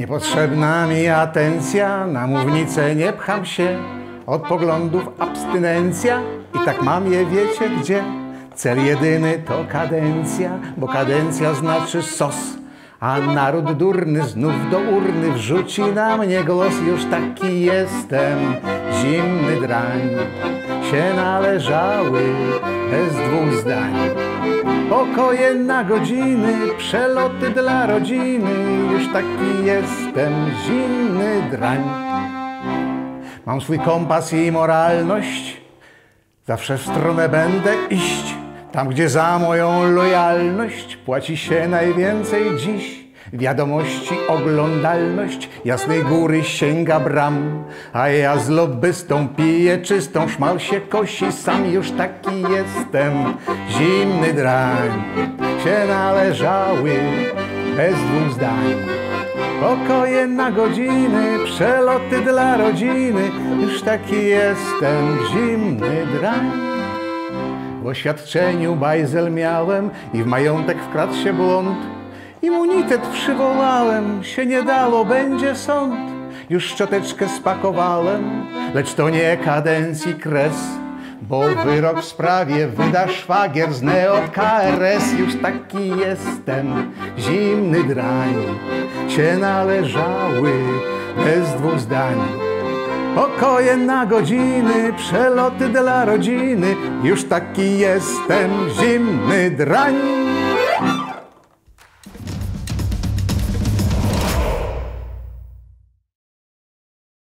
Niepotrzebna mi atencja, na mównicę nie pcham się, od poglądów abstynencja i tak mam je wiecie gdzie. Cel jedyny to kadencja, bo kadencja znaczy sos. A naród durny znów do urny wrzuci na mnie głos. Już taki jestem, zimny drań, się należały bez dwóch zdań. Pokoje na godziny, przeloty dla rodziny. Już taki jestem, zimny drań. Mam swój kompas i moralność, zawsze w stronę będę iść. Tam, gdzie za moją lojalność płaci się najwięcej dziś. Wiadomości, oglądalność Jasnej Góry sięga bram, a ja z lobbystą piję czystą, szmal się kosi sam. Już taki jestem, zimny drań, się należały bez dwóch zdań. Pokoje na godziny, przeloty dla rodziny. Już taki jestem, zimny drań. W oświadczeniu bajzel miałem i w majątek wkradł się błąd. Immunitet przywołałem, się nie dało, będzie sąd. Już szczoteczkę spakowałem, lecz to nie kadencji kres, bo wyrok w sprawie wyda szwagier z neo-KRS. Już taki jestem, zimny drań, się należały bez dwóch zdań. Pokoje na godziny, przeloty dla rodziny. Już taki jestem, zimny drań.